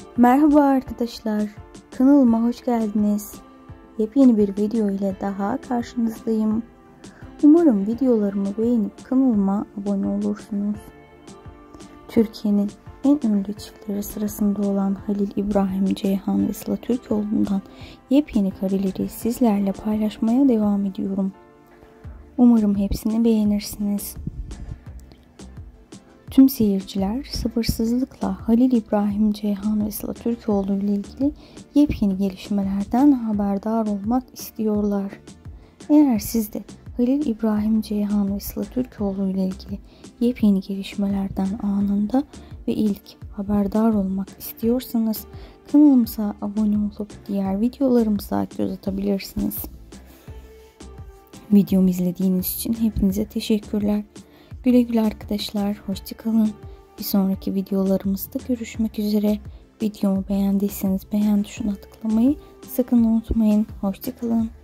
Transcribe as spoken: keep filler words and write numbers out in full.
Merhaba arkadaşlar, kanalıma hoş geldiniz. Yepyeni bir video ile daha karşınızdayım. Umarım videolarımı beğenip kanalıma abone olursunuz. Türkiye'nin en ünlü çiftleri sırasında olan Halil İbrahim Ceyhan ve Sıla Türkoğlu'ndan yepyeni kareleri sizlerle paylaşmaya devam ediyorum. Umarım hepsini beğenirsiniz. Tüm seyirciler sabırsızlıkla Halil İbrahim Ceyhan ve Sıla Türkoğlu ile ilgili yepyeni gelişmelerden haberdar olmak istiyorlar. Eğer siz de Halil İbrahim Ceyhan ve Sıla Türkoğlu ile ilgili yepyeni gelişmelerden anında ve ilk haberdar olmak istiyorsanız kanalımıza abone olup diğer videolarımıza göz atabilirsiniz. Videomu izlediğiniz için hepinize teşekkürler. Güle güle arkadaşlar, hoşça kalın. Bir sonraki videolarımızda görüşmek üzere. Videomu beğendiyseniz beğen tuşuna tıklamayı sakın unutmayın. Hoşça kalın.